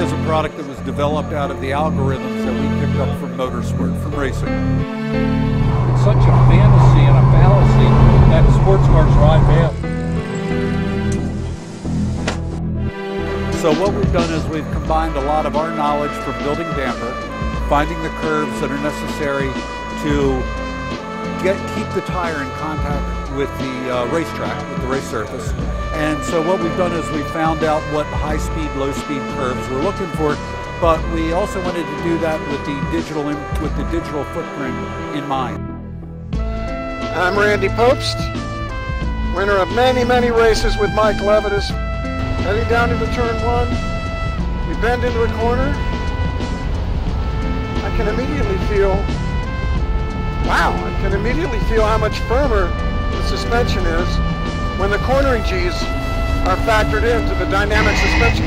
is a product that was developed out of the algorithms that we picked up from motorsport, from racing. It's such a fantasy and a fallacy that sports cars ride bad. So what we've done is we've combined a lot of our knowledge from building damper, finding the curves that are necessary to keep the tire in contact with the racetrack, with the race surface. And so what we've done is we found out what high-speed, low-speed curves we're looking for, but we also wanted to do that with the digital footprint in mind. I'm Randy Popst, winner of many, many races with Mike Levitas. Heading down into turn one, we bend into a corner. I can immediately feel how much firmer the suspension is when the cornering G's are factored into the dynamic suspension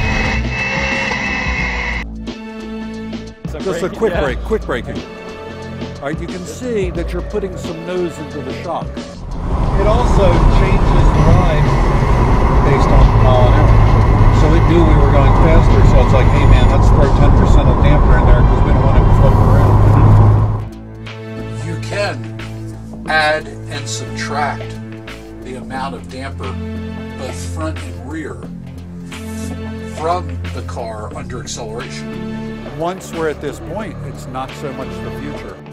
control. Just a quick braking. All right, you can see that you're putting some nose into the shock. It also changes the ride based on mile an hour. So it knew we were going faster, so it's like, hey man, let's throw 10% of damper in there because we don't want it floating around. You can add and subtract the amount of damper, both front and rear, from the car under acceleration. Once we're at this point, it's not so much the future.